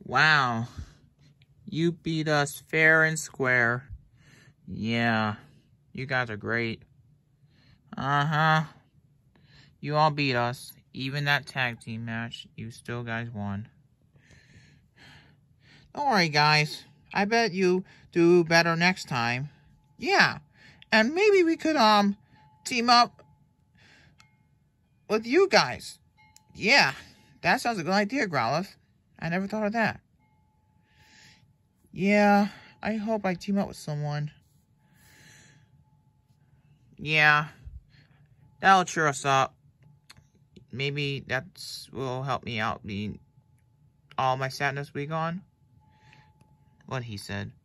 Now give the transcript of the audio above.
Wow. You beat us fair and square. Yeah. You guys are great. Uh-huh. You all beat us. Even that tag team match, you still guys won. Don't worry, guys. I bet you do better next time. Yeah. And maybe we could, team up with you guys. Yeah. That sounds a good idea, Growlithe. I never thought of that. Yeah. I hope I team up with someone. Yeah. That'll cheer us up. Maybe that will help me out, being all my sadness will be gone. What he said.